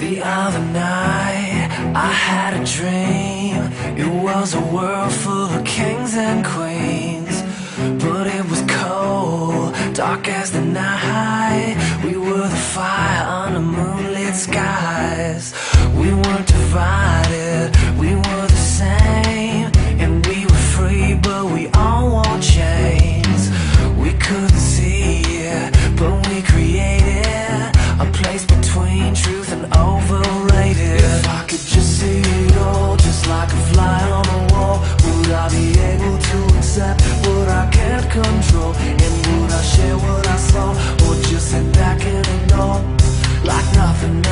The other night I had a dream. It was a world full of kings and queens, but it was cold, dark as the night. We were the fire under moonlit skies. We weren't divided, we were the same, and we were free, but we all wore chains. We couldn't see it, but we created a place between truth and overrated. If I could just see it all, just like a fly on a wall, would I be able to accept what I can't control? And would I share what I saw, or just sit back and ignore like nothing